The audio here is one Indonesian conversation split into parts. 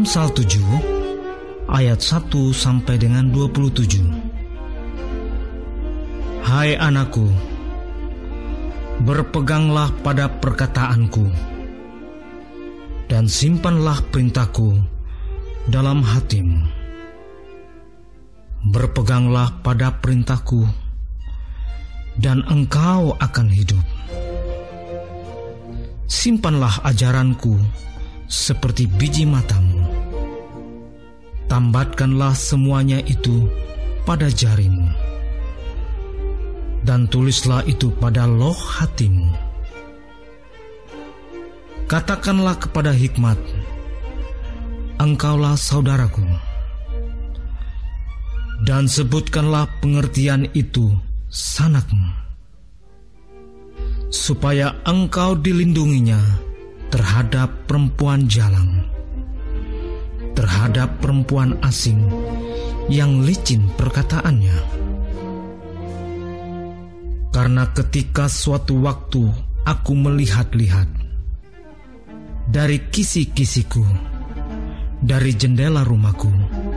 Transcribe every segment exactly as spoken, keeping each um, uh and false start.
Amsal tujuh ayat satu sampai dengan dua puluh tujuh. Hai anakku, berpeganglah pada perkataanku dan simpanlah perintahku dalam hatimu. Berpeganglah pada perintahku dan engkau akan hidup. Simpanlah ajaranku seperti biji matamu. Tambatkanlah semuanya itu pada jarimu, dan tulislah itu pada loh hatimu. Katakanlah kepada hikmat, engkaulah saudaraku, dan sebutkanlah pengertian itu sanakmu, supaya engkau dilindunginya terhadap perempuan jalang, terhadap perempuan asing yang licin perkataannya. Karena ketika suatu waktu aku melihat-lihat dari kisi-kisiku, dari jendela rumahku,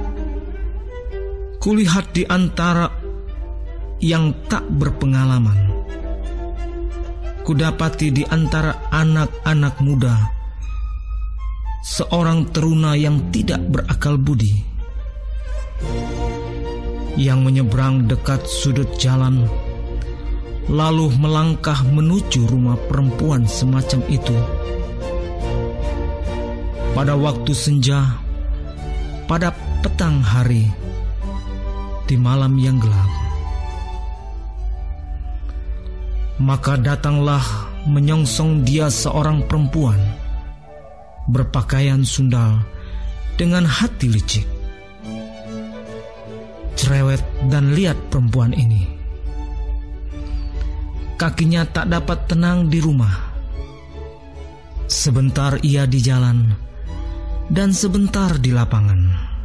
kulihat di antara yang tak berpengalaman, kudapati di antara anak-anak muda seorang teruna yang tidak berakal budi, yang menyeberang dekat sudut jalan, lalu melangkah menuju rumah perempuan semacam itu. Pada waktu senja, pada petang hari, di malam yang gelap. Maka datanglah menyongsong dia seorang perempuan berpakaian sundal dengan hati licik. Cerewet dan lihat perempuan ini. Kakinya tak dapat tenang di rumah. Sebentar ia di jalan dan sebentar di lapangan.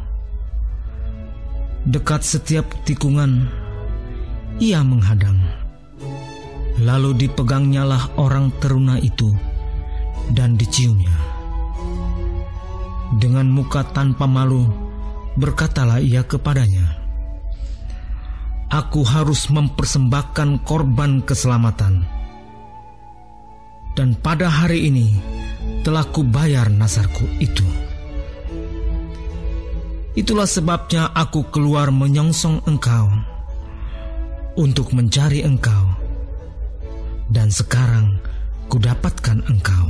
Dekat setiap tikungan ia menghadang. Lalu dipegangnyalah orang teruna itu dan diciumnya. Dengan muka tanpa malu berkatalah ia kepadanya, aku harus mempersembahkan korban keselamatan, dan pada hari ini telah kubayar nasarku itu. Itulah sebabnya aku keluar menyongsong engkau untuk mencari engkau, dan sekarang kudapatkan engkau.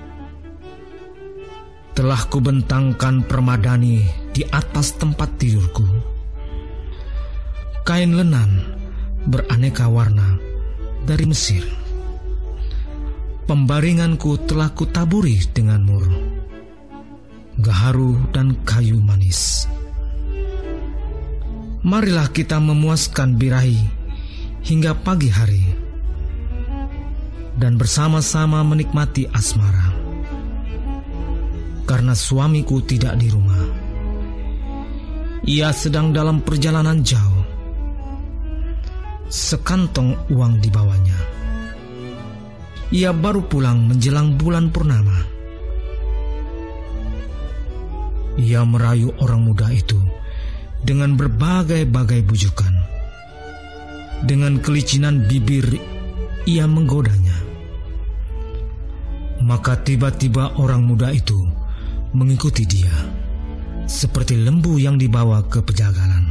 Telah kubentangkan permadani di atas tempat tidurku, kain lenan beraneka warna dari Mesir. Pembaringanku telah kutaburi dengan mur, gaharu dan kayu manis. Marilah kita memuaskan birahi hingga pagi hari, dan bersama-sama menikmati asmara. Karena suamiku tidak di rumah, ia sedang dalam perjalanan jauh. Sekantong uang dibawanya. Ia baru pulang menjelang bulan purnama. Ia merayu orang muda itu dengan berbagai-bagai bujukan. Dengan kelicinan bibir ia menggodanya. Maka tiba-tiba orang muda itu mengikuti dia, seperti lembu yang dibawa ke pejagalan,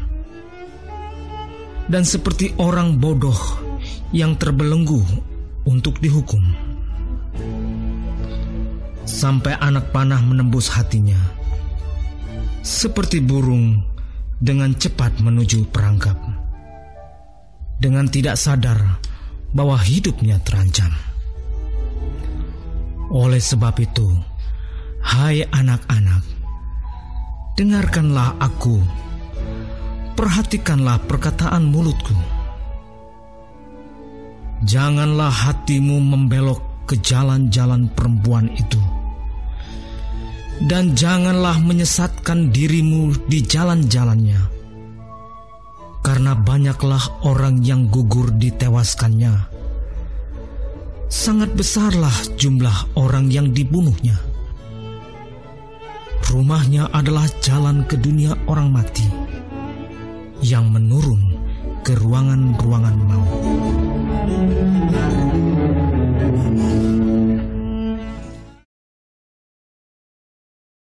dan seperti orang bodoh yang terbelenggu untuk dihukum. Sampai anak panah menembus hatinya, seperti burung dengan cepat menuju perangkap, dengan tidak sadar bahwa hidupnya terancam. Oleh sebab itu, hai anak-anak, dengarkanlah aku, perhatikanlah perkataan mulutku. Janganlah hatimu membelok ke jalan-jalan perempuan itu, dan janganlah menyesatkan dirimu di jalan-jalannya, karena banyaklah orang yang gugur ditewaskannya. Sangat besarlah jumlah orang yang dibunuhnya. Rumahnya adalah jalan ke dunia orang mati yang menurun ke ruangan-ruangan maut.